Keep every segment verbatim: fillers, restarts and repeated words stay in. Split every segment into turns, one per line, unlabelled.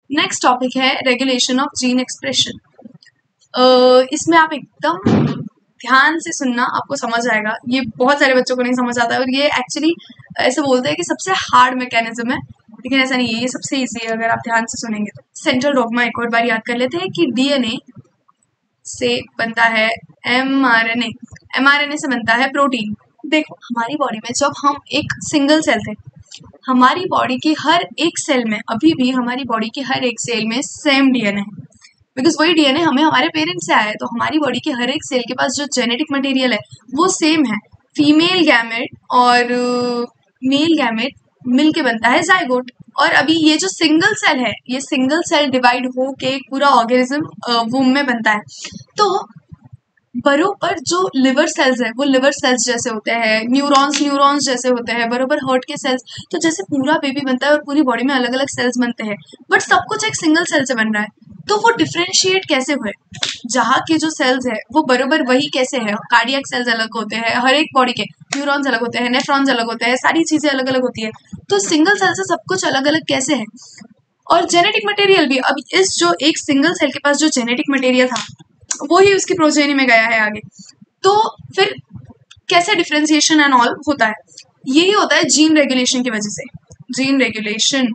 Next topic है regulation of gene expression. इसमें आप एकदम ध्यान से सुनना, आपको समझ आएगा। ये बहुत सारे बच्चों को नहीं समझ आता है और ये एक्चुअली ऐसे बोलते हैं कि सबसे हार्ड मैकेनिज्म है, लेकिन ऐसा नहीं है, ये सबसे इजी है अगर आप ध्यान से सुनेंगे तो। सेंट्रल डॉग्मा एक और बार याद कर लेते हैं कि डीएनए से बनता है एमआरएनए, एमआरएनए से बनता है प्रोटीन। देखो हमारी बॉडी में जब हम एक सिंगल सेल थे, हमारी बॉडी की हर एक सेल में, अभी भी हमारी बॉडी की हर एक सेल में सेम डीएनए है, बिकॉज वही डीएनए हमें हमारे पेरेंट्स से आया है। तो हमारी बॉडी के हर एक सेल के पास जो जेनेटिक मटेरियल है वो सेम है। फीमेल गैमेट और मेल गैमेट मिल के बनता है जाइगोट। और अभी ये जो सिंगल सेल है, ये सिंगल सेल डिवाइड हो के एक पूरा ऑर्गेनिज्म वूम में बनता है। तो बरोबर जो लिवर सेल्स है वो लिवर सेल्स जैसे होते हैं, न्यूरॉन्स न्यूरॉन्स जैसे होते हैं, बरोबर हार्ट के सेल्स। तो जैसे पूरा बेबी बनता है और पूरी बॉडी में अलग अलग सेल्स बनते हैं, बट सब कुछ एक सिंगल सेल से बन रहा है। तो वो डिफ्रेंशिएट कैसे हुए, जहाँ के जो सेल्स है वो बरोबर वही कैसे है। कार्डियक सेल्स अलग होते हैं, हर एक बॉडी के न्यूरॉन्स अलग होते हैं, नेफ्रॉन्स अलग होते हैं, सारी चीजें अलग अलग होती है। तो सिंगल सेल से सब कुछ अलग अलग कैसे है। और जेनेटिक मटेरियल भी, अब इस जो एक सिंगल सेल के पास जो जेनेटिक मटेरियल था वो ही उसकी प्रोजेनी में गया है आगे। तो फिर कैसे डिफ्रेंसिएशन एंड ऑल होता है, यही होता है जीन रेगुलेशन की वजह से। जीन रेगुलेशन,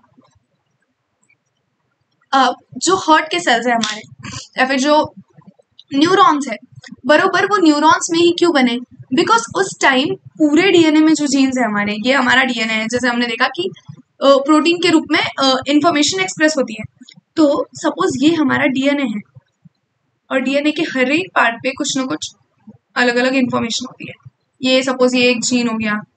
अब जो हार्ट के सेल्स है हमारे, या फिर जो न्यूरॉन्स है, बरोबर वो न्यूरॉन्स में ही क्यों बने, बिकॉज उस टाइम पूरे डीएनए में जो जीन्स है हमारे, ये हमारा डीएनए है, जैसे हमने देखा कि प्रोटीन के रूप में इंफॉर्मेशन एक्सप्रेस होती है। तो सपोज ये हमारा डीएनए है और डीएनए के हर एक पार्ट पे कुछ ना कुछ अलग अलग इंफॉर्मेशन होती है। ये सपोज ये एक जीन हो गया,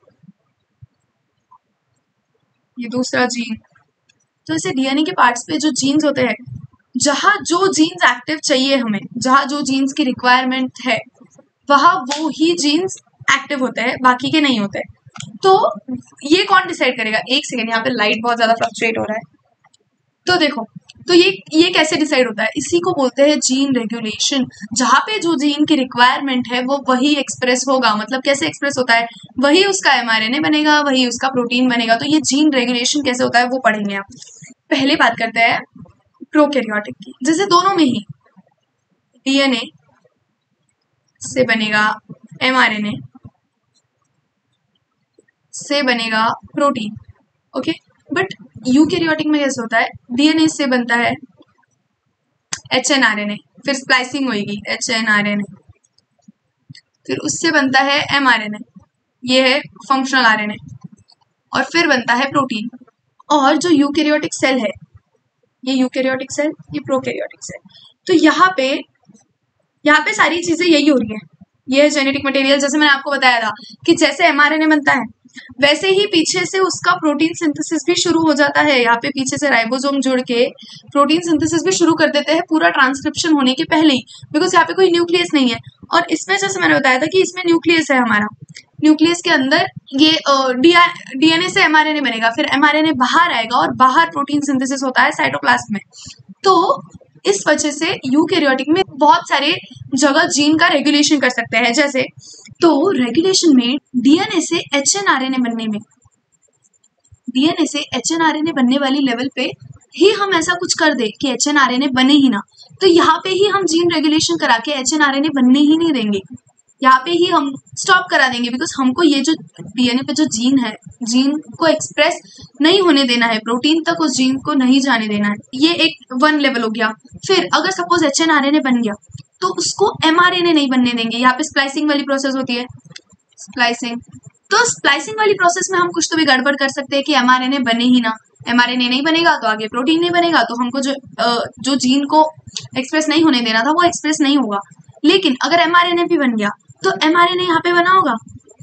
ये दूसरा जीन। तो ऐसे डीएनए के पार्ट्स पे जो जीन्स होते हैं, जहाँ जो जीन्स एक्टिव चाहिए हमें, जहाँ जो जीन्स की रिक्वायरमेंट है, वहाँ वो ही जीन्स एक्टिव होते हैं, बाकी के नहीं होते। तो ये कौन डिसाइड करेगा, एक सेकेंड, यहाँ पे लाइट बहुत ज्यादा फ्लक्चुएट हो रहा है। तो देखो, तो ये ये कैसे डिसाइड होता है, इसी को बोलते हैं जीन रेगुलेशन। जहाँ पे जो जीन की रिक्वायरमेंट है वो वही एक्सप्रेस होगा। मतलब कैसे एक्सप्रेस होता है, वही उसका एमआरएनए बनेगा, वही उसका प्रोटीन बनेगा। तो ये जीन रेगुलेशन कैसे होता है वो पढ़ेंगे आप। पहले बात करते हैं प्रोकैरियोटिक की, जैसे दोनों में ही डीएनए से बनेगा एमआरएनए, से बनेगा प्रोटीन, ओके। बट यूकैरियोटिक में कैसे होता है, डीएनए से बनता है एचएनआरएनए, फिर स्प्लाइसिंग होगी एचएनआरएनए, फिर उससे बनता है एमआरएनए, ये है फंक्शनल आरएनए, और फिर बनता है प्रोटीन। और जो यूकैरियोटिक सेल है, ये यूकैरियोटिक सेल, ये प्रोकैरियोटिक सेल। तो यहाँ पे यहाँ पे सारी चीजें यही हो रही है। ये है जेनेटिक मटेरियल, जैसे मैंने आपको बताया था कि जैसे एमआरएनए बनता है वैसे ही पीछे से उसका प्रोटीन सिंथेसिस भी शुरू हो जाता है। यहाँ पे पीछे से राइबोसोम जुड़ के प्रोटीन सिंथेसिस भी शुरू कर देते हैं, पूरा ट्रांसक्रिप्शन होने के पहले ही, बिकॉज यहाँ पे कोई न्यूक्लियस नहीं है। और इसमें जैसे मैंने बताया था कि इसमें न्यूक्लियस है हमारा, न्यूक्लियस के अंदर ये डीएनए से एमआरएनए बनेगा, फिर एमआरएनए बाहर आएगा और बाहर प्रोटीन सिंथेसिस होता है साइटोप्लाज्म में। तो इस वजह से यूकैरियोटिक में बहुत सारे जगह जीन का रेगुलेशन कर सकते हैं। जैसे तो रेगुलेशन में डीएनए से एचएनआरएनए बनने में, डीएनए से एचएनआरएनए बनने वाली लेवल पे ही हम ऐसा कुछ कर दे कि एचएनआरएनए बने ही ना, तो यहाँ पे ही हम जीन रेगुलेशन करा के एचएनआरएनए बनने ही नहीं देंगे, यहाँ पे ही हम स्टॉप करा देंगे। बिकॉज हमको ये जो डीएनए पे जो जीन है, जीन को एक्सप्रेस नहीं होने देना है, प्रोटीन तक उस जीन को नहीं जाने देना है। ये एक वन लेवल हो गया। फिर अगर सपोज एचएनआरएनए बन गया तो उसको एमआरएनए नहीं बनने देंगे, यहाँ पे स्प्लाइसिंग वाली प्रोसेस होती है, स्प्लाइसिंग। तो स्प्लाइसिंग वाली प्रोसेस में हम कुछ तो भी गड़बड़ कर सकते हैं कि एमआरएनए बने ही ना, एमआरएनए नहीं बनेगा तो आगे प्रोटीन नहीं बनेगा, तो हमको जो जो जीन को एक्सप्रेस नहीं होने देना था वो एक्सप्रेस नहीं होगा। लेकिन अगर एमआरएनए भी बन गया तो एमआरएनए यहाँ पे बना होगा,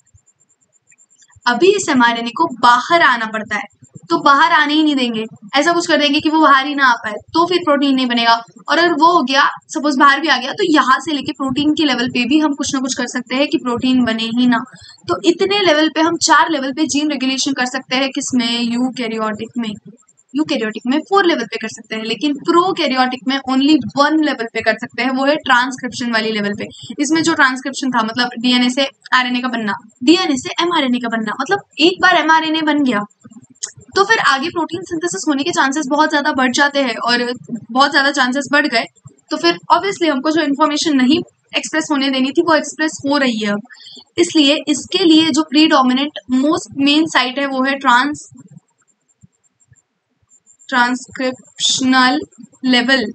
अभी इस एमआरएनए को बाहर आना पड़ता है, तो बाहर आने ही नहीं देंगे, ऐसा कुछ कर देंगे कि वो बाहर ही ना आ पाए, तो फिर प्रोटीन नहीं बनेगा। और अगर वो हो गया, सपोज बाहर भी आ गया, तो यहाँ से लेके प्रोटीन के लेवल पे भी हम कुछ ना कुछ कर सकते हैं कि प्रोटीन बने ही ना। तो इतने लेवल पे, हम चार लेवल पे जीन रेगुलेशन कर सकते हैं। किसमें, यूकैरियोटिक में। यूकैरियोटिक में फोर लेवल पे कर सकते हैं, लेकिन प्रोकैरियोटिक में ओनली वन लेवल पे कर सकते हैं, वो है ट्रांसक्रिप्शन वाली लेवल पे। इसमें जो ट्रांसक्रिप्शन था, मतलब डीएनए से आरएनए का बनना, डीएनए से एमआरएनए का बनना, मतलब एक बार एमआरएनए बन गया तो फिर आगे प्रोटीन सिंथेसिस होने के चांसेस बहुत ज़्यादा बढ़ जाते हैं, और बहुत ज़्यादा चांसेस बढ़ गए तो फिर ऑब्वियसली हमको जो इन्फॉर्मेशन नहीं एक्सप्रेस होने देनी थी वो एक्सप्रेस हो रही है अब। इसलिए इसके लिए जो प्रीडोमिनेंट मोस्ट मेन साइट है वो है ट्रांस ट्रांसक्रिप्शनल लेवल।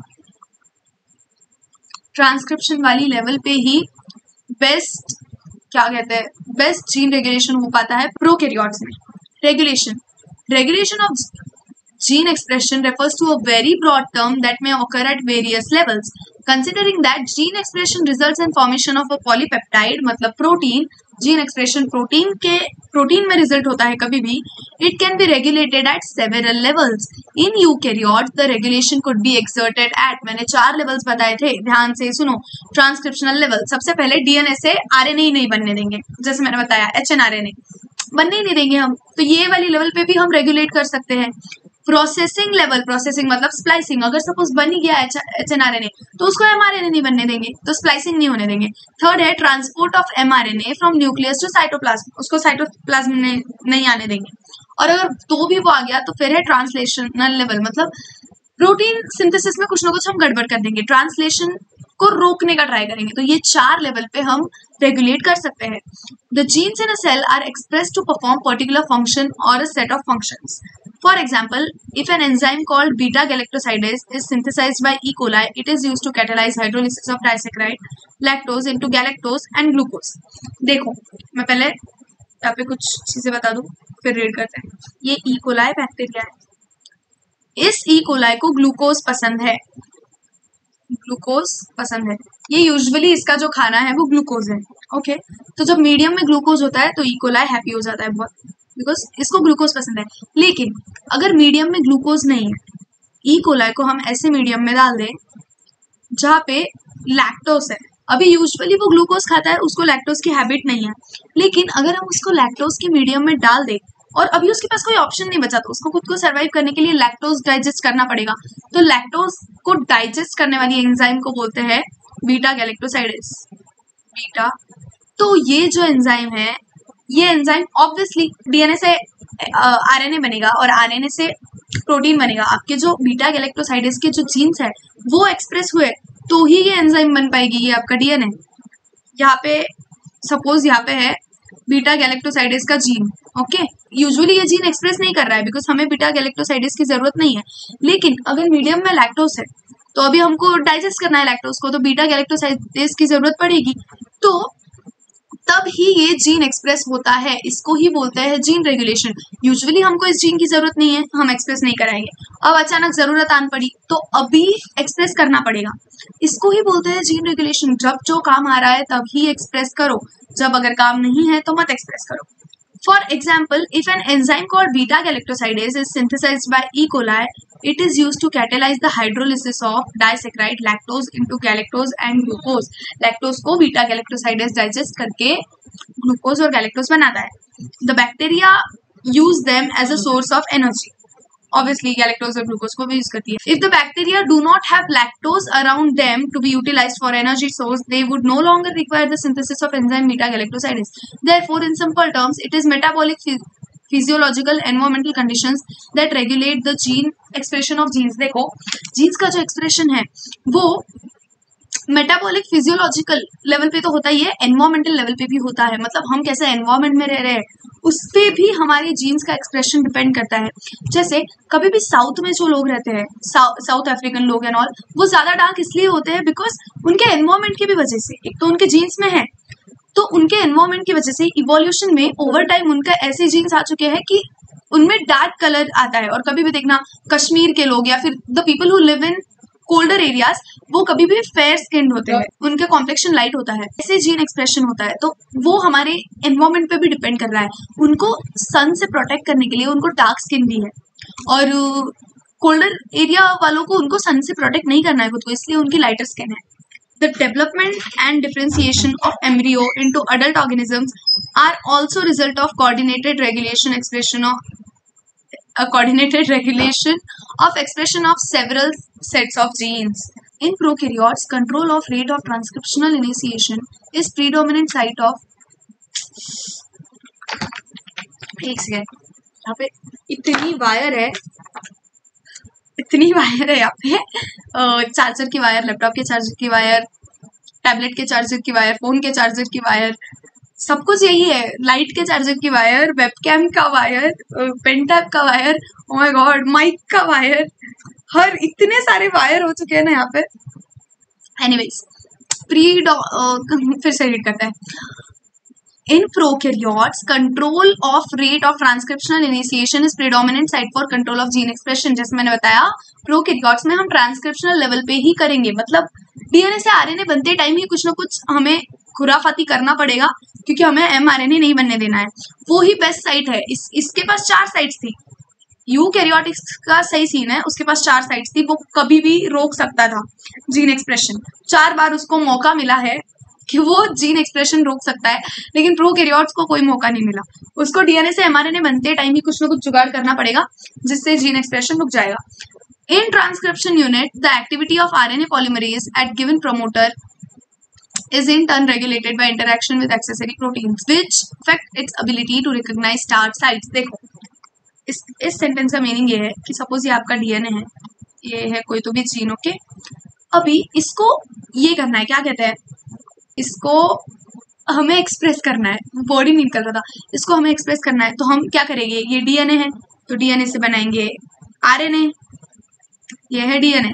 ट्रांसक्रिप्शन वाली लेवल पे ही बेस्ट क्या कहते हैं बेस्ट जीन रेगुलेशन हो पाता है प्रोकैरियोट्स में। Regulation regulation of gene expression refers to a very broad term that may occur at various levels. Considering that gene expression results in formation of a polypeptide मतलब protein, gene expression protein के protein में result होता है कभी भी, it can be regulated at several levels. In eukaryotes the regulation could be exerted at, मैंने चार levels बताए थे, ध्यान से सुनो। ट्रांसक्रिप्शनल लेवल, सबसे पहले डीएनए से आरएनए ही नहीं बनने देंगे, जैसे मैंने बताया H N R N A बनने ही नहीं देंगे हम, तो ये वाली लेवल पे भी हम रेगुलेट कर सकते हैं। प्रोसेसिंग लेवल, प्रोसेसिंग मतलब स्प्लाइसिंग, अगर सपोज बन ही गया H N R N A तो उसको एम आर एन ए नहीं बनने देंगे, तो स्प्लाइसिंग नहीं होने देंगे। थर्ड है transport of M R N A from nucleus to cytoplasm, उसको साइटोप्लाज्म में नहीं आने देंगे। और अगर तो भी वो आ गया तो फिर है ट्रांसलेशनल लेवल, मतलब प्रोटीन सिंथेसिस में कुछ ना कुछ हम गड़बड़ कर देंगे, ट्रांसलेशन को रोकने का ट्राई करेंगे। तो ये चार लेवल पे हम रेगुलेट कर सकते हैं। The genes in a cell are expressed to perform particular function और a set of functions. For example, if an enzyme called beta galactosidase is synthesized by E. coli, it is used to catalyze hydrolysis of disaccharide lactose into galactose and glucose. देखो मैं पहले यहाँ पे कुछ चीजें बता दूं फिर रीड करते हैं। ये E. coli बैक्टीरिया है, इस E. coli को ग्लूकोज पसंद है, ग्लूकोज पसंद है, ये यूजुअली इसका जो खाना है वो ग्लूकोज है। Okay okay? तो जब मीडियम में ग्लूकोज होता है तो E. coli हैप्पी हो जाता है बहुत, बिकॉज इसको ग्लूकोज पसंद है। लेकिन अगर मीडियम में ग्लूकोज नहीं है, ई कोलाई को हम ऐसे मीडियम में डाल दें जहाँ पे लैक्टोस है, अभी यूजुअली वो ग्लूकोज खाता है, उसको लैक्टोज की हैबिट नहीं है, लेकिन अगर हम उसको लैक्टोज के मीडियम में डाल दें और अभी उसके पास कोई ऑप्शन नहीं बचा तो उसको खुद को सर्वाइव करने के लिए लैक्टोज डाइजेस्ट करना पड़ेगा, तो लैक्टोज को डाइजेस्ट करने वाली एंजाइम को बोलते हैं बीटा गैलेक्टोसाइडेज। बीटा, तो ये जो एंजाइम है, ये एंजाइम ऑब्वियसली डीएनए से आरएनए बनेगा और आरएनए से प्रोटीन बनेगा। आपके जो बीटा गैलेक्टोसाइडेज के जो जीन्स है वो एक्सप्रेस हुए तो ही ये एंजाइम बन पाएगी, ये आपका डीएनए। यहाँ पे सपोज यहाँ पे है बीटा गैलेक्टोसाइडेज का जीन, ओके, यूजुअली ये जीन एक्सप्रेस नहीं कर रहा है बिकॉज हमें बीटा गैलेक्टोसाइडेज की जरूरत नहीं है, लेकिन अगर मीडियम में लैक्टोज है तो अभी हमको डाइजेस्ट करना है लैक्टोज को, तो बीटा गैलेक्टोसाइडेज की जरूरत पड़ेगी, तो तब ही ये जीन एक्सप्रेस होता है, इसको ही बोलते हैं जीन रेगुलेशन। यूजुअली हमको इस जीन की जरूरत नहीं है, हम एक्सप्रेस नहीं कराएंगे, अब अचानक जरूरत आन पड़ी तो अभी एक्सप्रेस करना पड़ेगा, इसको ही बोलते हैं जीन रेगुलेशन। जब जो काम आ रहा है तब ही एक्सप्रेस करो, जब अगर काम नहीं है तो मत एक्सप्रेस करो। For example, if an enzyme called beta galactosidase is synthesized by E. coli, it is used to catalyze the hydrolysis of disaccharide lactose into galactose and glucose. Lactose को beta galactosidase digest करके glucose और galactose बनाता है। The bacteria use them as a source of energy. Obviously, galactose और glucose को भी use करती है। If the bacteria do not have lactose around them to be utilized for energy source, they would no longer require the synthesis of enzyme beta galactosidase. Therefore, in simple terms, it is metabolic, physiological, environmental conditions that regulate the gene expression of genes. देखो, genes का जो expression है वो metabolic physiological level पे तो होता ही है, environmental level पे भी होता है, मतलब हम कैसे एनवायरमेंट में रह रहे हैं उस पे भी हमारे जीन्स का एक्सप्रेशन डिपेंड करता है। जैसे कभी भी साउथ में जो लोग रहते हैं, साउथ अफ्रीकन लोग एंड ऑल, वो ज्यादा डार्क इसलिए होते हैं बिकॉज उनके एनवायरमेंट की भी वजह से, एक तो उनके जीन्स में है तो उनके एनवायरमेंट की वजह से इवोल्यूशन में ओवर टाइम उनका ऐसे जीन्स आ चुके हैं कि उनमें डार्क कलर आता है। और कभी भी देखना कश्मीर के लोग या फिर the people who live in colder areas, वो कभी भी फेयर स्किन्ड होते हैं, उनका कॉम्प्लेक्शन लाइट होता है, ऐसे जीन एक्सप्रेशन होता है, तो वो हमारे एनवायरमेंट पे भी डिपेंड कर रहा है। उनको सन से प्रोटेक्ट करने के लिए उनको डार्क स्किन भी है, और कोल्डर एरिया वालों को उनको सन से प्रोटेक्ट नहीं करना है खुद को, इसलिए उनकी लाइटर स्किन है। The development and differentiation of embryo into adult organisms are also result of coordinated regulation expression of a coordinated regulation of expression of several sets of genes. In prokaryotes, control of rate of transcriptional initiation is predominant site of एक second यहाँ पे इतनी wire है, इतनी wire है यहाँ पे, charger की वायर, लैपटॉप के चार्जर की वायर, टैबलेट के चार्जर की वायर, फोन के चार्जर की वायर, सब कुछ यही है। लाइट के चार्जर की वायर, वेबकैम का वायर, पेन टैब का wire, oh my God, mic का वायर, हर इतने सारे वायर हो चुके हैं ना यहाँ पे। एनीवेज, प्री फिर से रीड करते हैं। In prokaryotes, control of rate of transcriptional initiation is predominant site for control of gene expression। जैसे मैंने बताया, प्रोकैरियोट्स में हम ट्रांसक्रिप्शनल लेवल पे ही करेंगे, मतलब डीएनए से आरएनए बनते टाइम ही कुछ ना कुछ हमें खुराफाती करना पड़ेगा, क्योंकि हमें एमआरएनए नहीं बनने देना है। वो ही बेस्ट साइट है। इस इसके पास चार साइट्स थी। यूकैरियोटिक्स का सही सीन है, उसके पास चार साइट्स थी, वो कभी भी रोक सकता था जीन एक्सप्रेशन। चार बार उसको मौका मिला है कि वो जीन एक्सप्रेशन रोक सकता है, लेकिन प्रोकैरियोट्स को कोई मौका नहीं मिला। उसको डीएनए से एमआरएनए बनते टाइम ही कुछ ना कुछ जुगाड़ करना पड़ेगा, जिससे जीन एक्सप्रेशन रुक जाएगा। In transcription unit, the activity of RNA polymerase at given promoter is in turn regulated by interaction with accessory proteins which affect its ability to recognize start sites। देखो, इस इस सेंटेंस का meaning ये है कि suppose ये आपका DNA है, ये है कोई तो भी जीन, ओके। अभी इसको ये करना है, क्या कहते हैं, इसको हमें एक्सप्रेस करना है, बॉडी नहीं निकल रहा था, इसको हमें एक्सप्रेस करना है, तो हम क्या करेंगे, ये डीएनए है तो डीएनए से बनाएंगे आरएनए, ये है डीएनए।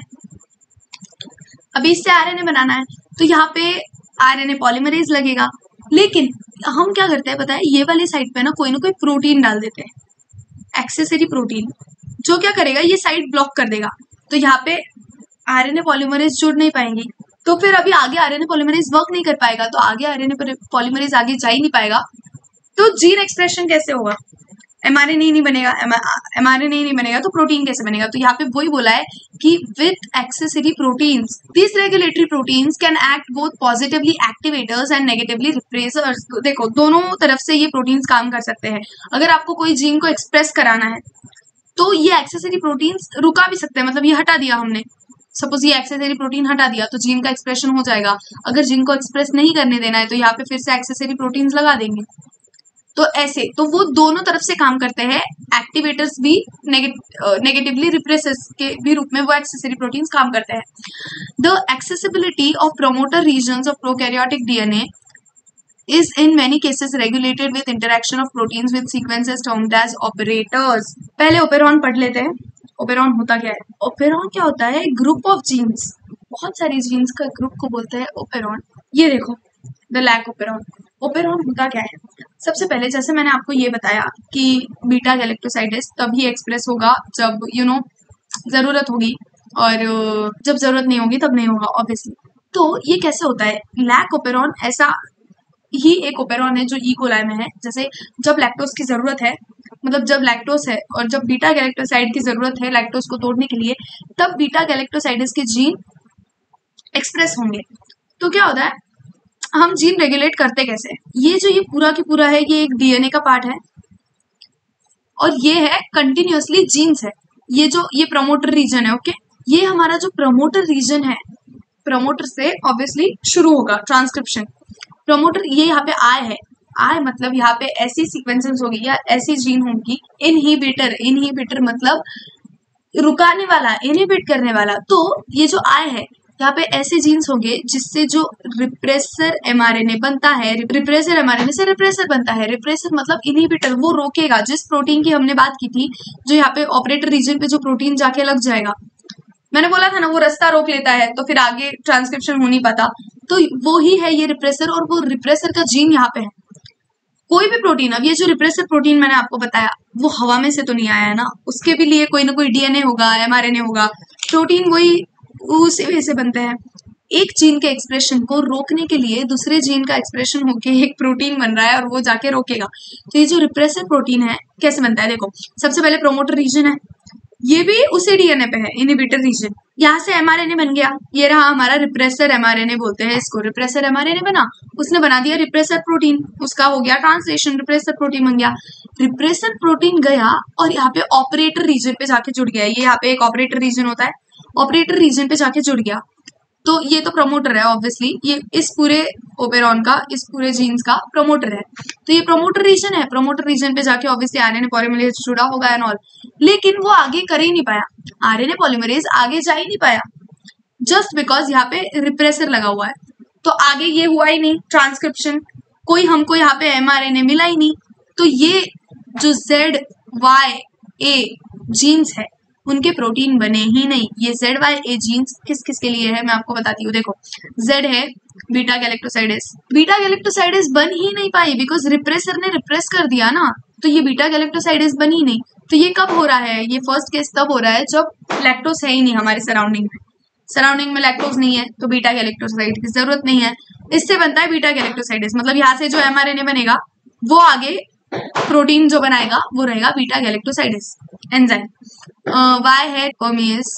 अभी इससे आरएनए बनाना है तो यहाँ पे आरएनए पॉलीमरेज लगेगा, लेकिन हम क्या करते हैं पता है, ये वाली साइड पे ना कोई ना कोई प्रोटीन डाल देते हैं, एक्सेसरी प्रोटीन, जो क्या करेगा, ये साइड ब्लॉक कर देगा, तो यहाँ पे आरएनए पॉलीमरेज जुड़ नहीं पाएंगी, तो फिर अभी आगे आरएनए पॉलीमरेज वर्क नहीं कर पाएगा, तो आगे आरएनए पॉलीमरेज आगे जा ही नहीं पाएगा, तो जीन एक्सप्रेशन कैसे होगा, एमआरएनए नहीं बनेगा, एमआरएनए नहीं बनेगा तो प्रोटीन कैसे बनेगा। तो यहाँ पे वही बोला है कि with accessory proteins this regulatory proteins can act both positively activators and negatively repressors. देखो, दोनों तरफ से ये प्रोटीन्स काम कर सकते हैं। अगर आपको कोई जीन को एक्सप्रेस कराना है तो ये एक्सेसरी प्रोटीन्स रुका भी सकते हैं, मतलब ये हटा दिया हमने, सपोज ये एक्सेसरी प्रोटीन हटा दिया तो जीन का एक्सप्रेशन हो जाएगा। अगर जीन को एक्सप्रेस नहीं करने देना है तो यहाँ पे फिर से एक्सेसरी प्रोटीन्स लगा देंगे। तो ऐसे, तो वो दोनों तरफ से काम करते हैं, एक्टिवेटर्स भी, नेगेटिवली रिप्रेसर्स के भी रूप में वो एक्सेसरी प्रोटीन्स काम करते हैं। The accessibility of promoter regions of prokaryotic DNA is in many cases regulated with interaction of proteins with sequences termed as operators। पहले ओपेरॉन पढ़ लेते हैं। ओपेरॉन होता क्या है? ओपेरॉन क्या होता है? ग्रुप ऑफ जीन्स, बहुत सारी जीन्स का ग्रुप को बोलते हैं ओपेरॉन। ये देखो, द लैक ओपेरॉन। ओपेरॉन होता क्या है? सबसे पहले जैसे मैंने आपको ये बताया कि बीटा गैलेक्टोसाइडिस तभी एक्सप्रेस होगा जब यू नो जरूरत होगी, और जब जरूरत नहीं होगी तब नहीं होगा ऑब्वियसली। तो ये कैसे होता है? लैक ओपेरॉन ऐसा ही एक ओपेरॉन है जो ई कोलाई में है। जैसे जब लैक्टोज की जरूरत है, मतलब जब लैक्टोज है और जब बीटा गैलेक्टोसाइड की जरूरत है लैक्टोज को तोड़ने के लिए, तब बीटा गैलेक्टोसाइडिस के जीन एक्सप्रेस होंगे। तो क्या होता है, हम जीन रेगुलेट करते कैसे? ये जो ये पूरा की पूरा है, ये एक डीएनए का पार्ट है और ये है कंटिन्यूअसली जीन्स है। ये जो ये प्रमोटर रीजन है, ओके, ये हमारा जो प्रमोटर रीजन है, प्रमोटर से ऑब्वियसली शुरू होगा ट्रांसक्रिप्शन। प्रमोटर ये यहाँ पे आई है, आई मतलब यहाँ पे ऐसी सीक्वेंसेस होगी या ऐसी जीन होगी। इनहिबिटर, इनहिबिटर मतलब रुकाने वाला, इनहिबिट करने वाला। तो ये जो आई है, यहाँ पे ऐसे जीन्स होंगे जिससे जो रिप्रेसर एमआरएनए बनता है, रिप्रेसर एमआरएनए से रिप्रेसर बनता है। रिप्रेसर मतलब इनहिबिटर, वो रोकेगा जिस प्रोटीन की हमने बात की थी, जो यहाँ पे ऑपरेटर रीजन पे जो प्रोटीन जाके लग जाएगा। मैंने बोला था ना, वो रास्ता रोक लेता है तो फिर आगे ट्रांसक्रिप्शन हो नहीं पाता। तो वो ही है ये रिप्रेसर, और वो रिप्रेसर का जीन यहाँ पे है। कोई भी प्रोटीन, अब ये जो रिप्रेसर प्रोटीन मैंने आपको बताया वो हवा में से तो नहीं आया है ना, उसके भी लिए कोई ना कोई डीएनए होगा, एमआरएनए होगा। प्रोटीन वही उसी वजह से बनते हैं। एक जीन के एक्सप्रेशन को रोकने के लिए दूसरे जीन का एक्सप्रेशन होके एक प्रोटीन बन रहा है और वो जाके रोकेगा। तो ये जो रिप्रेसर प्रोटीन है कैसे बनता है? देखो, सबसे पहले प्रोमोटर रीजन है, ये भी उसी डीएनए पे है, इनहिबिटर रीजन। यहाँ से एमआरएनए बन गया, ये रहा हमारा रिप्रेसर एमआरएनए बोलते हैं इसको। रिप्रेसर एमआरएनए बना, उसने बना दिया रिप्रेसर प्रोटीन, उसका हो गया ट्रांसलेशन, रिप्रेसर प्रोटीन बन गया। रिप्रेसर प्रोटीन गया और यहाँ पे ऑपरेटर रीजन पे जाके जुड़ गया। ये यहाँ पे एक ऑपरेटर रीजन होता है, ऑपरेटर रीजन पे जाके जुड़ गया। तो ये तो प्रमोटर है ऑब्वियसली, ये इस पूरे ओपेरॉन का, इस पूरे जीन्स का प्रमोटर है। तो ये प्रमोटर रीजन है, प्रमोटर रीजन पे जाके ऑब्वियसली आरएनए पॉलीमरेज जुड़ा होगा एंड ऑल, लेकिन वो आगे कर ही नहीं पाया, आरएनए पॉलीमरेज आगे जा ही नहीं पाया, जस्ट बिकॉज यहाँ पे रिप्रेसर लगा हुआ है। तो आगे ये हुआ ही नहीं ट्रांसक्रिप्शन, कोई हमको यहाँ पे एमआरएनए मिला ही नहीं। तो ये जो जेड वाई ए जीन्स है उनके प्रोटीन बने ही नहीं। ये जेड वाई ए जीन्स किस किस के लिए है मैं आपको बताती हूँ। देखो जेड है बीटा गैलेक्टोसाइडेस, बीटा गैलेक्टोसाइडेस बन ही नहीं पाई बिकॉज रिप्रेसर ने रिप्रेस कर दिया ना, तो ये बीटा गैलेक्टोसाइडेस बन ही नहीं। तो ये कब हो रहा है, ये फर्स्ट केस तब हो रहा है जब लैक्टोस है ही नहीं हमारे सराउंडिंग में, सराउंडिंग में लैक्टोज नहीं है तो बीटा गैलेक्टोसाइड की जरूरत नहीं है, इससे बनता है बीटा गैलेक्टोसाइडेस। मतलब यहाँ से जो एमआरएनए बनेगा वो आगे प्रोटीन जो बनाएगा वो रहेगा बीटा गैलेक्टोसाइडेस एंजाइम। वाई है परमेस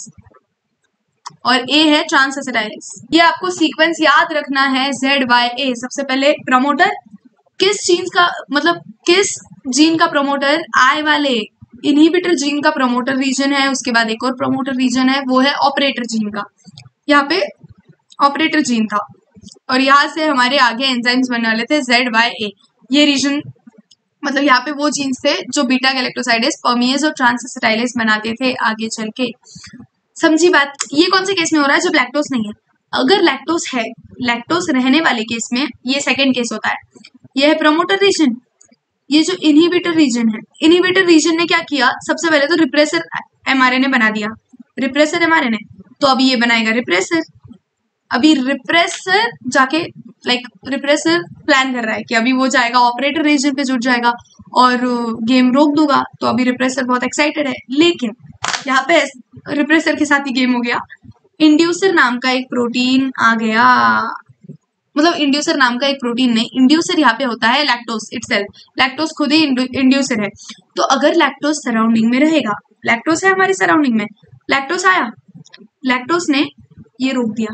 और ए है ट्रांसएसिटाइलेस। ये आपको सीक्वेंस याद रखना है, जेड वाई ए। सबसे पहले प्रमोटर किस जीन का, मतलब किस जीन का प्रमोटर, आई वाले इनहिबिटर जीन का प्रमोटर रीजन है। उसके बाद एक और प्रमोटर रीजन है वो है ऑपरेटर जीन का, यहाँ पे ऑपरेटर जीन था और यहाँ से हमारे आगे एंजाइम्स बनने वाले थे जेड वाई ए। ये रीजन मतलब यहाँ पे वो जीन्स थे जो बीटा गैलेक्टोसाइडेस, परमेस और ट्रांसएसिटाइलेस बनाते थे आगे चल के। समझी बात। ये कौन से केस में हो रहा है, जब लैक्टोस नहीं है। अगर लैक्टोस है, लैक्टोस रहने वाले केस में ये सेकेंड केस होता है। ये है प्रमोटर रीजन, ये जो इनहिबिटर रीजन है, इनहिबिटर रीजन ने क्या किया, सबसे पहले तो रिप्रेसर एमआरएनए बना दिया, रिप्रेसर एमआरएनए, तो अभी ये बनाएगा रिप्रेसर। अभी रिप्रेसर जाके लाइक रिप्रेसर प्लान कर रहा है कि अभी वो जाएगा ऑपरेटर रीजन पे जुट जाएगा और गेम रोक दूंगा। तो अभी रिप्रेसर बहुत एक्साइटेड है, लेकिन यहाँ पे रिप्रेसर के साथ ही गेम हो गया। इंड्यूसर नाम का एक प्रोटीन आ गया, मतलब इंड्यूसर नाम का एक प्रोटीन नहीं, इंड्यूसर यहाँ पे होता है लैक्टोस इटसेल्फ। लैक्टोस खुद ही इंड्यूसर है। तो अगर लैक्टोस सराउंडिंग में रहेगा, लैक्टोस है हमारी सराउंडिंग में, लैक्टोस आया, लैक्टोस ने ये रोक दिया,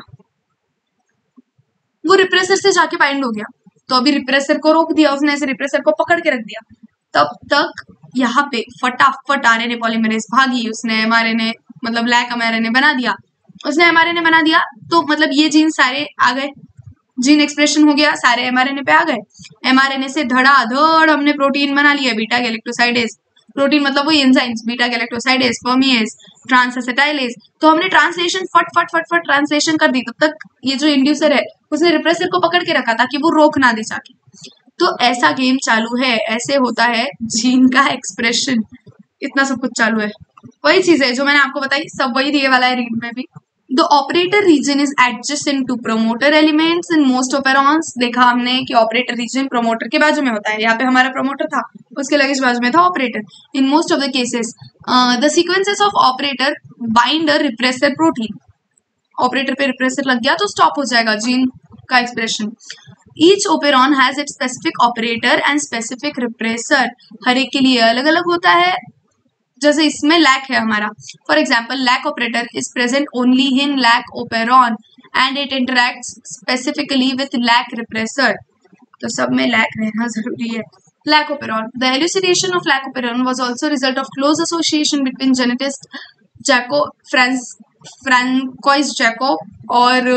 वो रिप्रेसर से जाके बाइंड हो गया। तो अभी रिप्रेसर को रोक दिया उसने, ऐसे रिप्रेसर को पकड़ के रख दिया। तब तक यहाँ पे फटाफट आरएनए पॉलीमरेज भागी, उसने एमआरएनए मतलब लैक एमआरएनए बना दिया, उसने एमआरएनए बना दिया। तो मतलब ये जीन सारे आ गए, जीन एक्सप्रेशन हो गया, सारे एमआरएनए पे आ गए। एमआरएनए से धड़ाधड़ हमने प्रोटीन बना लिया, बीटा गैलेक्टोसाइडेस। प्रोटीन मतलब वो enzymes, beta galactosidase, permease, transacetylase. तो हमने ट्रांसलेशन फट फट फट फट ट्रांसलेशन कर दी। तब तक ये जो इंड्यूसर है उसने रिप्रेसर को पकड़ के रखा ताकि वो रोक ना दे जाके। तो ऐसा गेम चालू है, ऐसे होता है जीन का एक्सप्रेशन, इतना सब कुछ चालू है। वही चीज है जो मैंने आपको बताई, सब वही दिए वाला है रीड में भी। The operator region is adjacent to promoter elements in most operons। देखा हमने कि ऑपरेटर रीजन प्रमोटर के बाजू में होता है, यहाँ पे हमारा प्रमोटर था, उसके लगेज बाजू में था operator. In most of the cases the sequences of operator bind a repressor protein. Operator पे रिप्रेसर लग गया तो स्टॉप हो जाएगा जीन का expression. Each operon has its specific operator and specific repressor. हर एक के लिए अलग अलग होता है। जैसे इसमें लैक है हमारा, for example lac operator is present only in lac operon and it interacts specifically with lac repressor. तो सब में लैक रहना जरूरी है। Lac operon, the elucidation of lac operon was also result of close association between geneticist Jacob France François Jacob और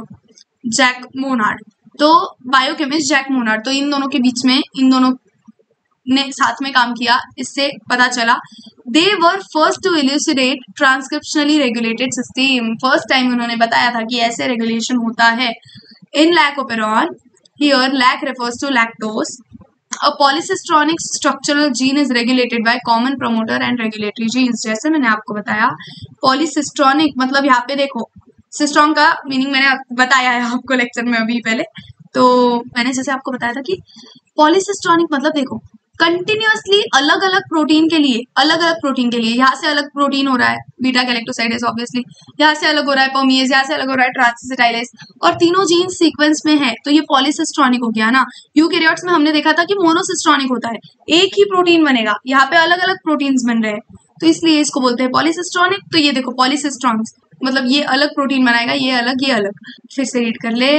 Jacques Monod. तो biochemist Jacques Monod, तो इन दोनों के बीच में, इन दोनों ने साथ में काम किया, इससे पता चला। They were first to elucidate transcriptionally regulated system. First time उन्होंने बताया था कि ऐसे रेगुलेशन होता है in lac operon. Here lac refers to lactose. A polycistronic structural gene is regulated by common promoter and regulatory genes. जैसे मैंने आपको बताया पॉलीसिस्ट्रॉनिक मतलब यहाँ पे देखो, सिस्ट्रॉन का मीनिंग मैंने बताया है आपको लेक्चर में अभी पहले। तो मैंने जैसे आपको बताया था कि पॉलीसिस्ट्रॉनिक मतलब देखो कंटिन्यूअसली अलग अलग प्रोटीन के लिए, अलग अलग प्रोटीन के लिए, यहाँ से अलग प्रोटीन हो रहा है बीटा गैलेक्टोसाइडेस ऑब्वियसली, यहाँ से अलग हो रहा है परमेस, यहाँ से अलग हो रहा है ट्रांसएसिटाइलेस, और तीनों जीन सीक्वेंस में है, तो ये पॉलीसिस्ट्रॉनिक हो गया ना। यूकैरियोट्स में हमने देखा था कि मोनोसिस्ट्रॉनिक होता है, एक ही प्रोटीन बनेगा, यहाँ पे अलग अलग प्रोटीन्स बन रहे हैं, तो इसलिए इसको बोलते हैं पॉलीसिस्ट्रॉनिक। तो ये देखो पॉलीसिस्ट्रॉन्स मतलब ये अलग प्रोटीन बनाएगा, ये अलग, ये अलग। फिर से रीड कर ले।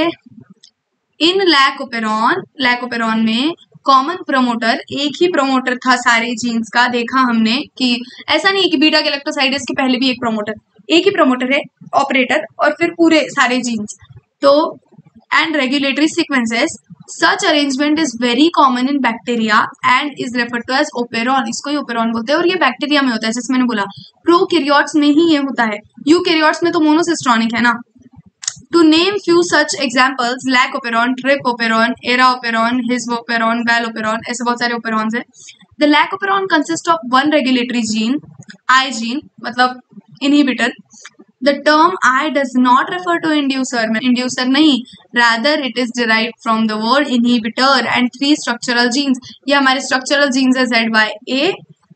In lac operon, lac operon में कॉमन प्रमोटर, एक ही प्रमोटर था सारे जीन्स का। देखा हमने कि ऐसा नहीं है कि बीटा गैलेक्टोसाइडेस के पहले भी एक प्रमोटर, एक ही प्रमोटर है, ऑपरेटर और फिर पूरे सारे जीन्स। तो and regulatory sequences, such arrangement is very common in bacteria and is referred to as operon. इसको ही ओपेरॉन बोलते हैं और ये बैक्टीरिया में होता है, जैसे मैंने बोला प्रोकैरियोट्स में ही ये होता है, यूकैरियोट्स में तो मोनोसिस्टोनिक है ना। To name few such examples, lac operon, trip operon, era operon, his operon, val operon, ऐसे बहुत सारे operons हैं। The lac operon consists of one regulatory gene, I gene, मतलब inhibitor. The term I does not refer to inducer, inducer नहीं, rather it is derived from the word inhibitor and three structural genes. ये हमारे structural genes है Z Y A,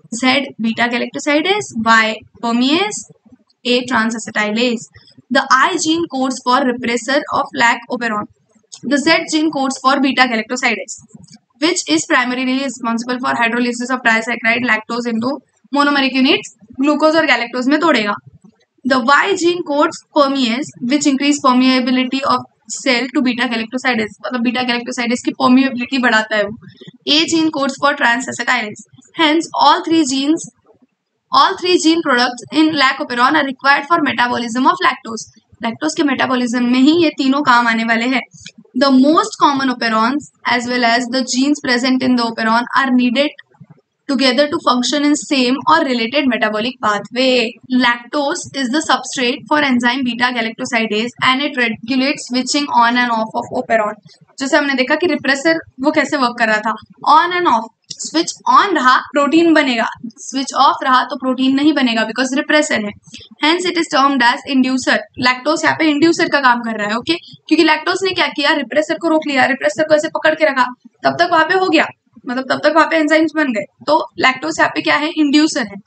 Z beta galactosidase, Y permease, A transacetylase. The I gene codes for repressor of lac operon. The Z gene codes for beta galactosidase, which is primarily responsible for hydrolysis of trisaccharide lactose into monomeric units. Glucose और galactose में तोड़ेगा. The Y gene codes permease, which increase permeability of cell to beta galactosidase. मतलब beta galactosidase की permeability बढ़ाता है वो. A gene codes for transacetylase. Hence, all three genes All three gene products in lac operon are required for metabolism of lactose. Lactose के metabolism में ही ये तीनों काम आने वाले हैं. The most common operons as well as the genes present in the operon are needed together to function in same or related metabolic pathway. Lactose is the substrate for enzyme beta galactosidase and it regulates switching on and off of operon. जैसे हमने देखा कि repressor वो कैसे work कर रहा था, on and off. Switch on रहा प्रोटीन बनेगा, स्विच ऑफ रहा तो प्रोटीन नहीं बनेगा बिकॉज रिप्रेसर है। Hence it is termed as inducer. Lactose यहाँ पे इंड्यूसर का काम कर रहा है, ओके okay? क्योंकि लैक्टोज ने क्या किया, रिप्रेसर को रोक लिया, रिप्रेसर को ऐसे पकड़ के रखा, तब तक वहां पे हो गया, मतलब तब तक वहां पे एंजाइम्स बन गए। तो लैक्टोज यहाँ पे क्या है, इंड्यूसर है।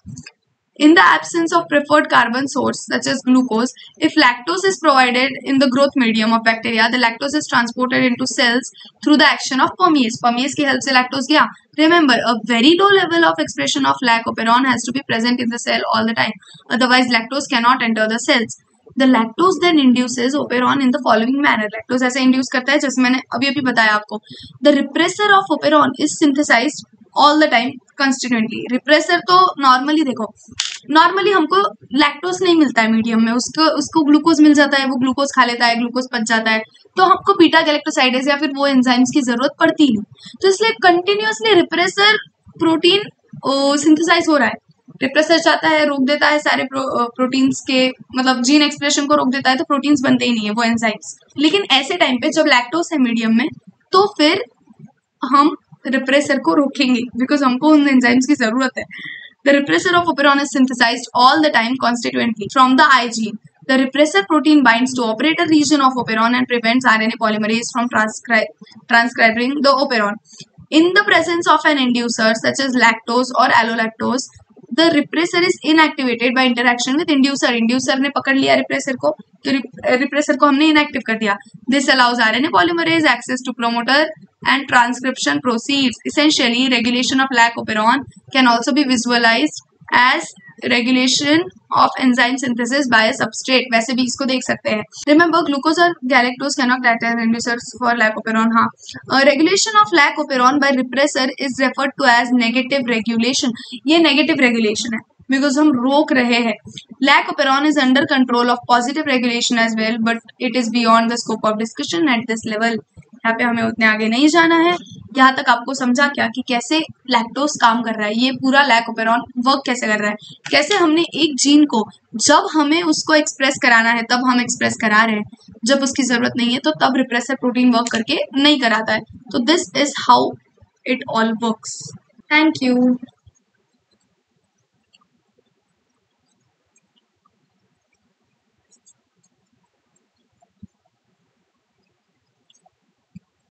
In the absence of preferred carbon source such as glucose, if lactose is provided in the growth medium of bacteria, the lactose is transported into cells through the action of permease. Permease की help से lactose गया. Remember, a very low level of expression of lac operon has to be present in the cell all the time. Otherwise, lactose cannot enter the cells. The lactose then induces operon in the following manner. Lactose ऐसे induce करता है जैसे मैंने अभी अभी बताया आपको. The repressor of operon is synthesized all the time constitutively. Repressor तो नॉर्मली देखो, नॉर्मली हमको लैक्टोज नहीं मिलता है मीडियम में, उसको उसको ग्लूकोज मिल जाता है, वो ग्लूकोज खा लेता है, ग्लूकोज पच जाता है, तो हमको बीटा गैलेक्टोसाइडेज या फिर वो एंजाइम्स की जरूरत पड़ती नहीं। तो इसलिए कंटिन्यूअसली रिप्रेसर प्रोटीन सिंथेसाइज हो रहा है। रिप्रेसर चाहता है, रोक देता है सारे प्रो, प्रोटीन्स के, मतलब जीन एक्सप्रेशन को रोक देता है, तो प्रोटीन्स बनते ही नहीं है वो एंजाइम्स। लेकिन ऐसे टाइम पे जब लैक्टोज है मीडियम में, तो फिर हम रिप्रेसर को रोकेंगे बिकॉज हमको उन एंजाइम्स की जरूरत है। The repressor of operon is synthesized all the time constitutively from the I gene. The repressor protein binds to operator region of operon and prevents R N A polymerase from transcri transcribing the operon. In the presence of an inducer such as lactose or allolactose, the repressor is inactivated by interaction with inducer. Inducer ने पकड़ लिया repressor को, तो repressor को हमने inactive कर दिया. This allows R N A polymerase access to promoter and transcription proceeds. Essentially, regulation of lac operon can also be visualized as regulation of enzyme synthesis by a substrate. वैसे भी इसको देख सकते हैं। रिमेंबर, ग्लूकोज और galactose cannot act as inducers for lac operon. हाँ, regulation of lac operon by repressor is referred to as negative regulation. ये negative regulation है बिकॉज हम रोक रहे हैं। Lac operon is under control of positive regulation as well, but it is beyond the scope of discussion at this level. यहाँ पे हमें उतने आगे नहीं जाना है। यहाँ तक आपको समझा क्या कि कैसे लैक्टोज काम कर रहा है, ये पूरा लैक ओपेरॉन वर्क कैसे कर रहा है, कैसे हमने एक जीन को जब हमें उसको एक्सप्रेस कराना है तब हम एक्सप्रेस करा रहे हैं, जब उसकी जरूरत नहीं है तो तब रिप्रेसर प्रोटीन वर्क करके नहीं कराता है। तो this is how it all works. Thank you.